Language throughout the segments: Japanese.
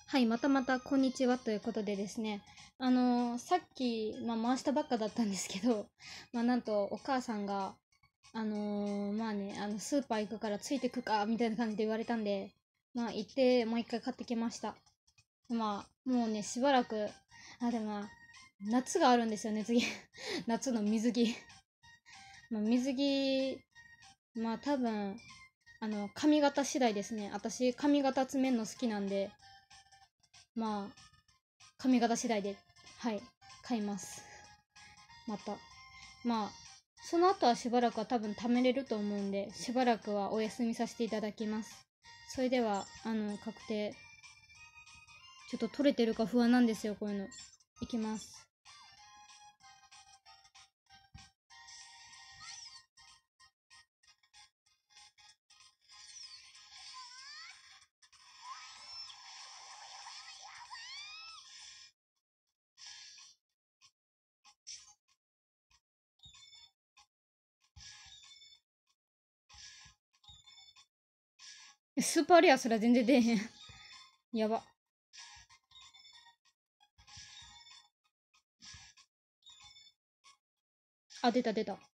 はい、またまたこんにちはということでですね、さっき、回したばっかだったんですけど、なんとお母さんが、スーパー行くからついてくか、みたいな感じで言われたんで、行って、もう一回買ってきました。もうね、しばらく、でも夏があるんですよね、次。夏の水着。水着、多分、髪型次第ですね。私、髪型詰めるの好きなんで、まあ、髪型次第で、はい、買います。また。まあ、その後はしばらくは多分貯めれると思うんで、しばらくはお休みさせていただきます。それでは、確定。ちょっと取れてるか不安なんですよ、こういうの。いきます。スーパーレアすら全然出えへん。やば。あ、出た出た。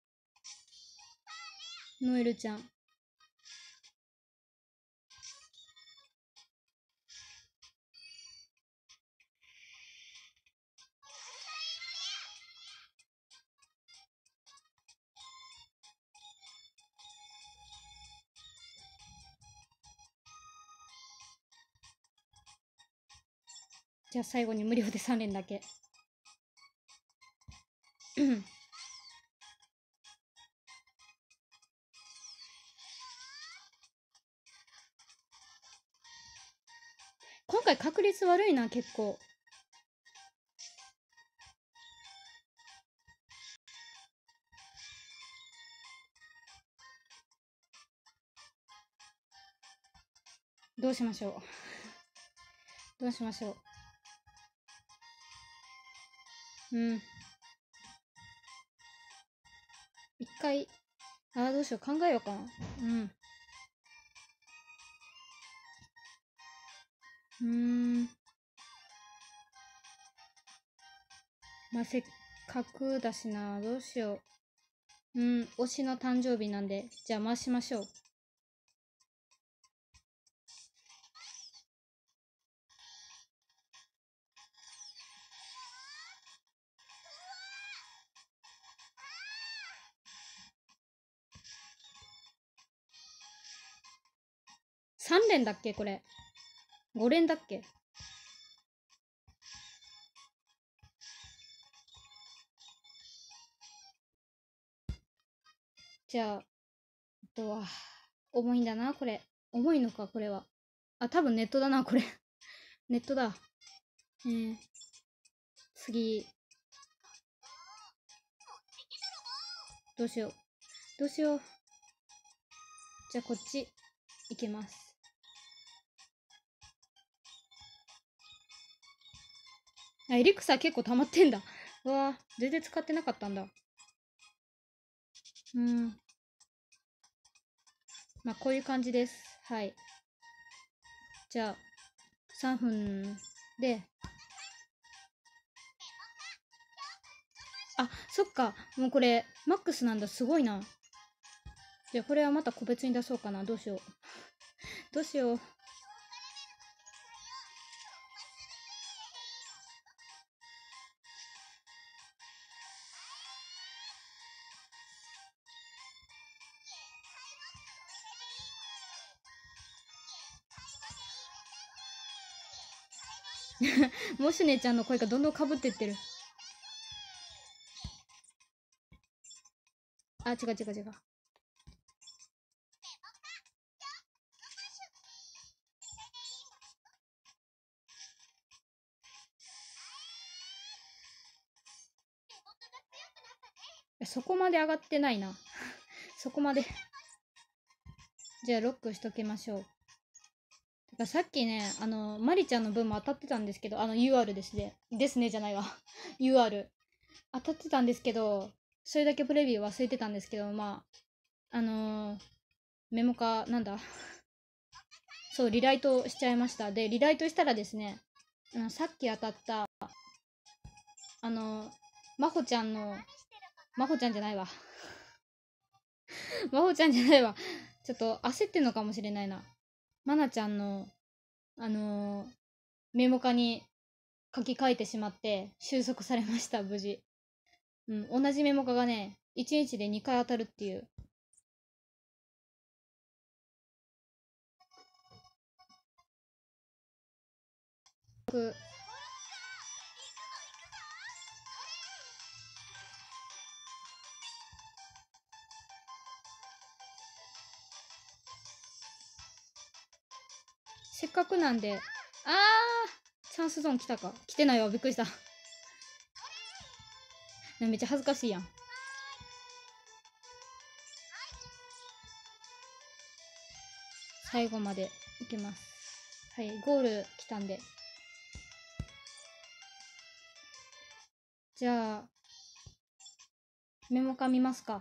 ノエルちゃん。じゃあ最後に無料で3連だけ。今回確率悪いな、結構。どうしましょう。どうしましょう。一回、どうしよう。考えようかな。せっかくだしな。どうしよう。推しの誕生日なんで、じゃあ回しましょう。3連だっけこれ。5連だっけ。じゃあ、とは、重いんだな、これ。重いのか、これは。多分ネットだな、これ。ネットだ。次。どうしよう。どうしよう。じゃあ、こっち、いけます。エリクサ結構溜まってんだ。うわ全然使ってなかったんだ。こういう感じです。はい。じゃあ、3分で、そっか。もうこれ、マックスなんだ。すごいな。じゃあ、これはまた個別に出そうかな。どうしよう。どうしよう。もしねちゃんの声がどんどんかぶってってる。違う違う違う。そこまで上がってないな。そこまで。じゃあ、ロックしときましょう。てかさっきね、マリちゃんの分も当たってたんですけど、UR ですね。ですねじゃないわ。UR。当たってたんですけど、それだけプレビュー忘れてたんですけど、メモ化、なんだそう、リライトしちゃいました。で、リライトしたらですね、さっき当たった、まほちゃんの、まほちゃんじゃないわ。まほちゃんじゃないわ。ちょっと焦ってんのかもしれないな。まなちゃんの、メモ化に書き換えてしまって収束されました、無事。うん、同じメモ化がね、1日で2回当たるっていう。せっかくなんで、チャンスゾーン来たか。来てないわ、びっくりした。めっちゃ恥ずかしいやん。最後までいけます。はい、ゴール来たんで。じゃあ、メモ化見ますか。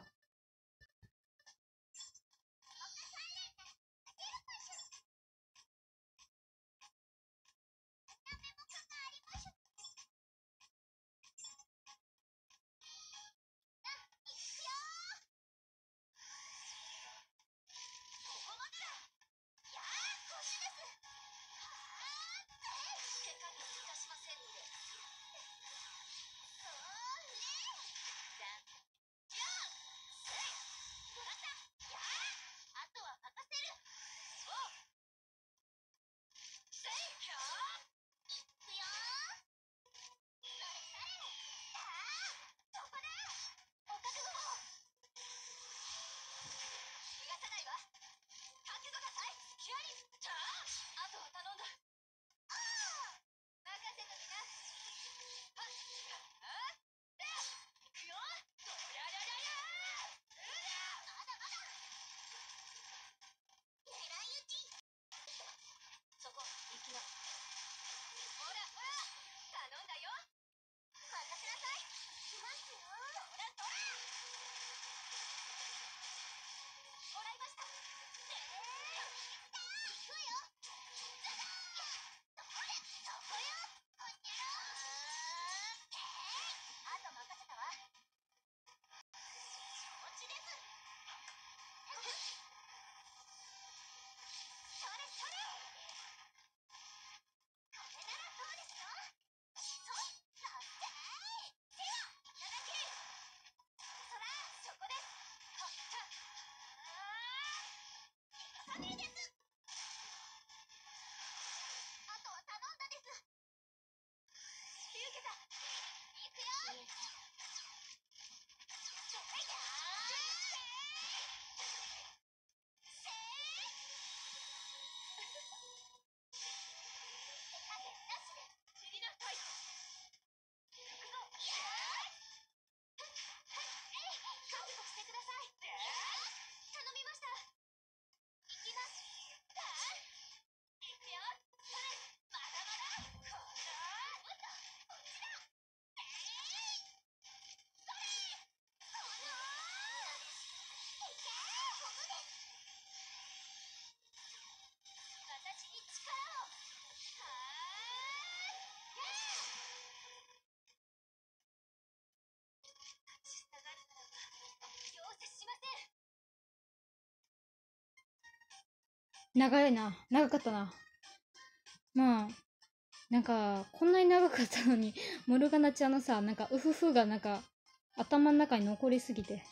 長いな。長かったな。まあ、なんか、こんなに長かったのに、モルガナちゃんのさ、なんか、ウフフがなんか、頭の中に残りすぎて。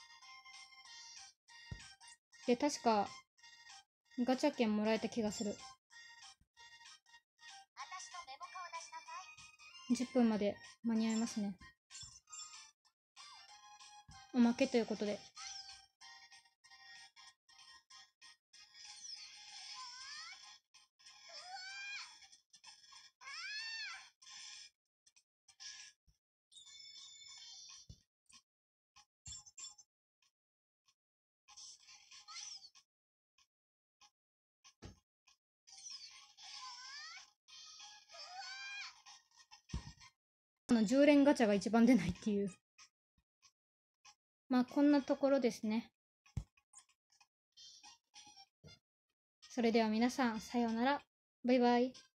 で、確か、ガチャ券もらえた気がする。10分まで間に合いますね。おまけということで。10連ガチャが一番出ないっていう。まあ、こんなところですね。 それでは皆さん、さようなら。バイバイ。